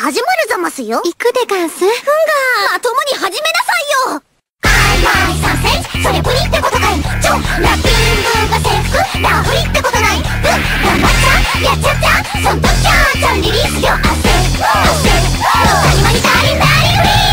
始まるざますよ。 行くでガンス。ふんがまともに始めなさいよ。曖昧3センチ、それプリってことかい。ラッピングが制服、ラフリってことない。頑張っちゃやっちゃったそんときゃちゃんリリースよ。焦る谷間にカリンバリフリー。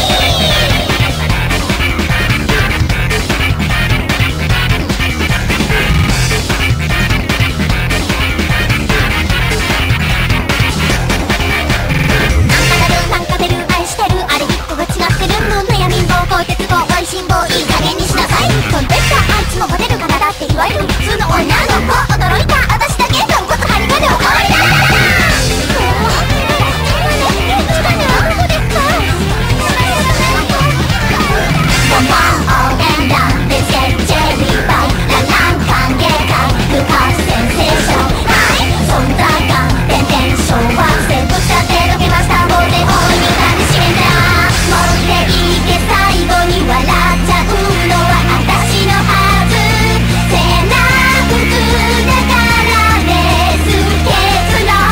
なんか出る愛してるあれ一個が違ってるの悩みんぼう鉄棒愛心棒いい加減にしなさい。飛んでったあいつもモテるからだっていわゆる普通の女の子。驚いた私だけ豚骨ハリガでおかわりだ。ボンボン応援団でチェリーチェリーパイララン歓迎会部活センセーションはい存在感点々昭和生ぶっちゃってどけましたもうで大いに噛みしめた持っていて最後に笑っちゃうのは私のはず。背中服だからねスケツの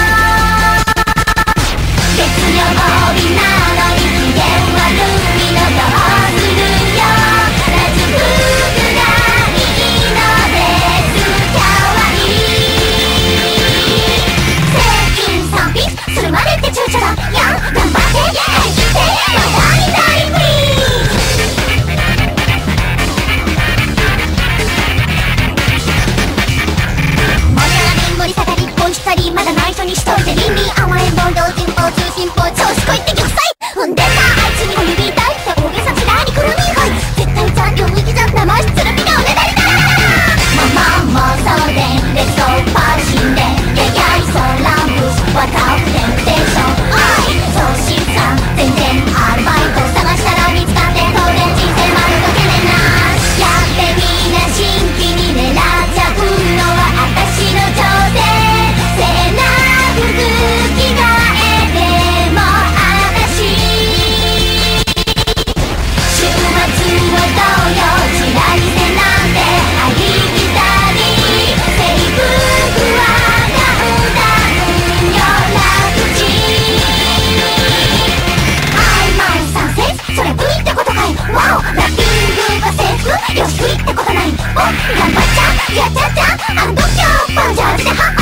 月曜日なのに機嫌悪いのどうするよ。ラジ服がいいのですかわいい。全員賛否するまでって躊躇だ。やん頑張って張り切ってまたに大フリー。盛り上がり盛り下がりこいしたりまだ内緒にしといて倫理甘えん坊同人坊通信坊調子こいって玉砕踏んでたあいつに小指痛いって大げさちらにくるみはい絶対ちゃん領域じゃ生しつるみがおねだりだ。もそうでレッソーパーシンでややいそうランプスワタオテンプテーションおいそうしさん全然アルバイト探したら見つかって当然人生丸かけねなやってみな新規に狙っちゃうのは私の挑戦。背中服着替えても私週末をどうよチラリせなんてありきたり制服はダウンダウンよ楽ち曖昧3センチそれプリってことかい。ワオラッピングが制服よしプリってことない。お頑張っちゃやっちゃったあの度胸パンジャージでは